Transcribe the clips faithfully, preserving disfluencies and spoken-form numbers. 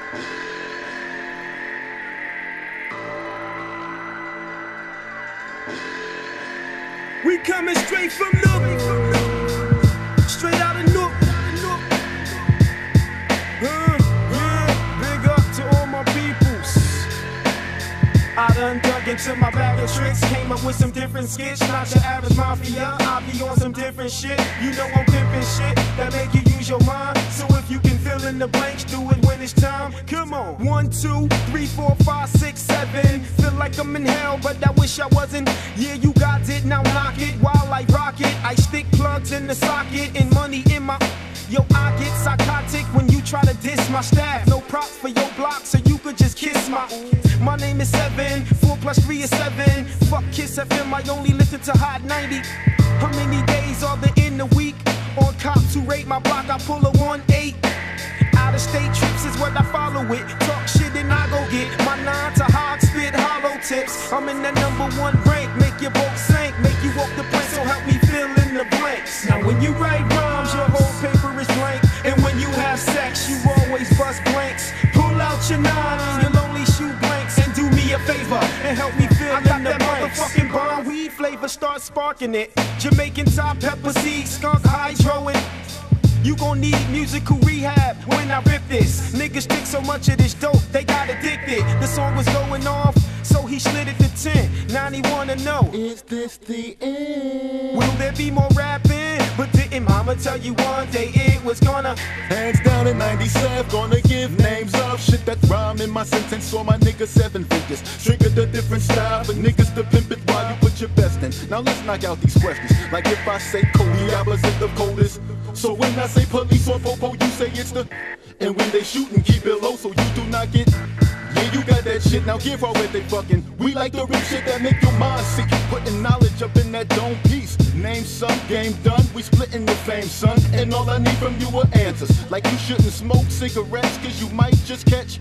We coming straight from Nook, straight out of Nook. Uh, yeah, big up to all my peoples. I done dug into my bag of tricks, came up with some different skits. Not your average mafia, I be on some different shit. You know I'm pimping shit that make you use your mind. So if you can fill in the blanks, do it when it's time. Come on, one, two, three, four, five, six, seven. Feel like I'm in hell, but I wish I wasn't. Yeah, you got it, now knock it. While I rock it, I stick plugs in the socket and money in my. Yo, I get psychotic when you try to diss my staff. No props for your block, so you could just kiss my. My name is Seven, four plus three is seven. Fuck Kiss F M, I only listen to Hot ninety. How many days are there in the week? On cops who rate my block, I pull a one eight. Out of state trips is what I follow it. Talk shit and I go get my nine to hog spit hollow tips. I'm in that number one rank, make your boat sink, make you walk the plank, so help me fill in the blanks. Now when you write rhymes, your whole paper is blank, and when you have sex, you always bust blanks. Pull out your nine and your lonely shoe blanks, and do me a favor and help me fill I in the blanks. Motherfucking bomb weed flavor, start sparking it. Jamaican top pepper seed, skunk hydro it. You gon' need musical rehab when I rip this. Niggas think so much of this dope, they got addicted. The song was going off, so he slid it to ten. Now he wanna know, is this the end? Will there be more rapping? But didn't mama tell you one day it was gonna? Hands down in ninety-seven, gonna give names of shit that rhyme in my sentence. So my niggas seven figures. Triggered a different style for niggas to pimp it while you put your best in. Now let's knock out these questions. Like if I say Cody, opposite of coldest. So when I say police or popo, you say it's the. And when they shoot and keep it low so you do not get. Yeah, you got that shit, now give all what they fucking. We like the real shit that make your mind sick. Putting knowledge up in that dome piece. Name some, game done, we splitting the fame, son. And all I need from you are answers. Like you shouldn't smoke cigarettes, cause you might just catch.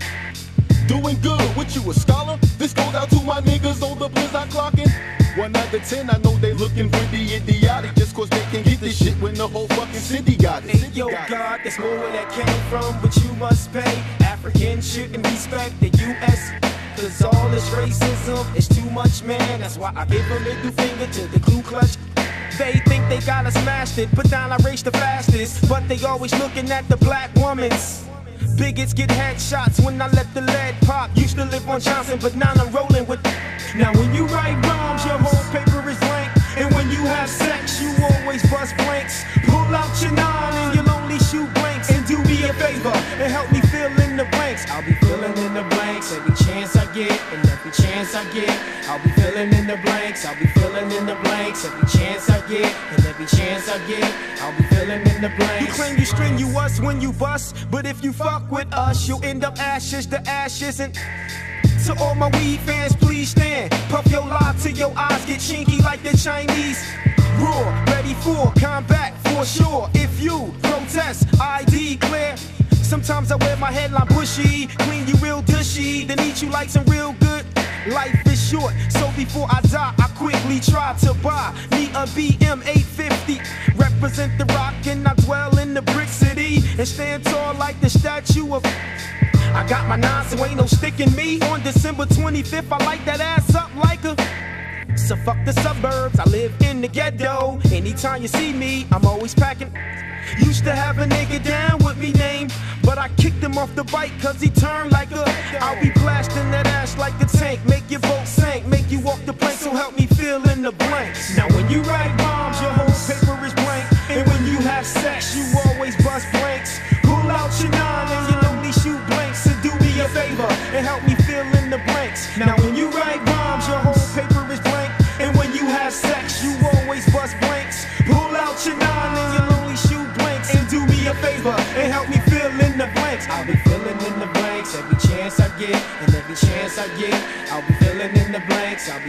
Doing good, what you a scholar? This goes out to my niggas on the blizz I clockin'. One out of ten, I know they looking pretty idiotic just cause they can get this shit when the whole fucking city got it. Hey, yo, God, there's more where that came from, but you must pay. Africans shouldn't respect the U S cause all this racism is too much, man. That's why I give a middle finger to the Ku Klux. They think they got us smashed it, but down I race the fastest. But they always looking at the black woman's. Bigots get headshots when I let the lead pop. Used to live on Johnson, but now I'm rolling with. Now when you write rhymes, your whole paper is blank. And when you have sex, you always bust blanks. Pull out your nine and your lonely shoe blanks. And do me a favor and help me fill in the blanks. I'll be filling in the blanks every chance I get. And every chance I get, I'll be filling in the blanks. I'll be filling in the blanks every chance I get. And every chance I get, I'll be filling in the blanks. You claim you strenuous when you bust, but if you fuck with us, you'll end up ashes to ashes. And to all my weed fans, please stand. Puff your lie till your eyes get chinky like the Chinese. Raw, ready for combat for sure. If you protest, I declare. Sometimes I wear my headline bushy, clean you real dushy, then eat you like some real good. Life is short, so before I die, I quickly try to buy me a B M eight fifty. Represent the rock and I dwell in the brick city and stand tall like the statue of. I got my nine, so ain't no sticking me. On December twenty-fifth, I light that ass up like a. So fuck the suburbs, I live in the ghetto. Anytime you see me, I'm always packing. Used to have a nigga down with me name, but I kicked him off the bike cause he turned like a. I'll be blasting that ass like a tank, make your boat sink, make you walk the plank, so help me fill in the blanks. Now when you write rhymes, your whole paper is blank, and when you have sex, you always bust blanks. Pull out your nine and your lonely shoe blanks, and do me a favor and help me fill in the blanks. Now when you write rhymes, your whole paper is blank, and when you have sex, you always bust blanks. Pull out your nine and your lonely shoe blanks, and do me a favor and help me fill in the blanks. I'll be filling in the blanks every chance I get, and every chance I get, I'll be filling in the blanks. I'll be